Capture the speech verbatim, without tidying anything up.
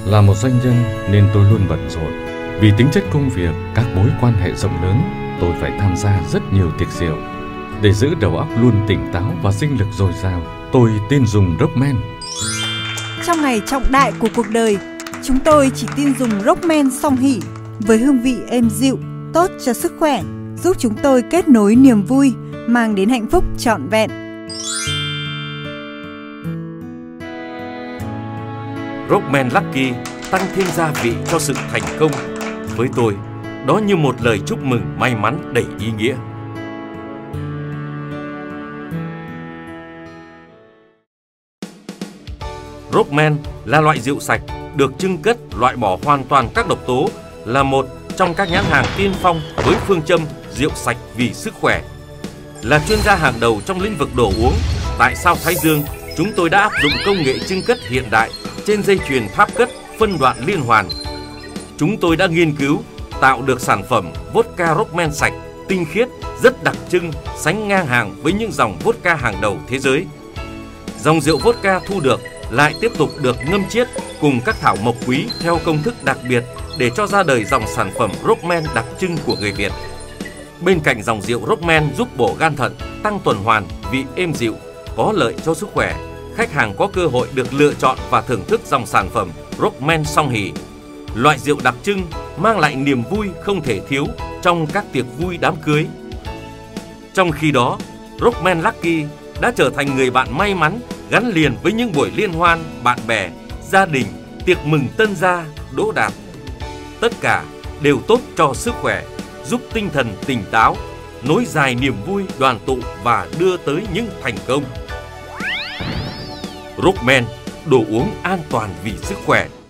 Là một doanh nhân nên tôi luôn bận rộn. Vì tính chất công việc, các mối quan hệ rộng lớn, tôi phải tham gia rất nhiều tiệc rượu. Để giữ đầu óc luôn tỉnh táo và sinh lực dồi dào, tôi tin dùng Rockman. Trong ngày trọng đại của cuộc đời, chúng tôi chỉ tin dùng Rockman song hỷ với hương vị êm dịu, tốt cho sức khỏe, giúp chúng tôi kết nối niềm vui, mang đến hạnh phúc trọn vẹn. Rockman Lucky tăng thêm gia vị cho sự thành công. Với tôi, đó như một lời chúc mừng may mắn đầy ý nghĩa. Rockman là loại rượu sạch được chưng cất loại bỏ hoàn toàn các độc tố, là một trong các nhãn hàng tiên phong với phương châm rượu sạch vì sức khỏe. Là chuyên gia hàng đầu trong lĩnh vực đồ uống, tại sao Thái Dương chúng tôi đã áp dụng công nghệ chưng cất hiện đại trên dây chuyền tháp cất phân đoạn liên hoàn. Chúng tôi đã nghiên cứu tạo được sản phẩm vodka Rockman sạch, tinh khiết, rất đặc trưng, sánh ngang hàng với những dòng vodka hàng đầu thế giới. Dòng rượu vodka thu được lại tiếp tục được ngâm chiết cùng các thảo mộc quý theo công thức đặc biệt để cho ra đời dòng sản phẩm Rockman đặc trưng của người Việt. Bên cạnh dòng rượu Rockman giúp bổ gan thận, tăng tuần hoàn, vị êm dịu, có lợi cho sức khỏe, khách hàng có cơ hội được lựa chọn và thưởng thức dòng sản phẩm Rockman song hỷ. Loại rượu đặc trưng mang lại niềm vui không thể thiếu trong các tiệc vui đám cưới. Trong khi đó, Rockman Lucky đã trở thành người bạn may mắn gắn liền với những buổi liên hoan, bạn bè, gia đình, tiệc mừng tân gia, đỗ đạt. Tất cả đều tốt cho sức khỏe, giúp tinh thần tỉnh táo, nối dài niềm vui đoàn tụ và đưa tới những thành công. Rockman, đồ uống an toàn vì sức khỏe.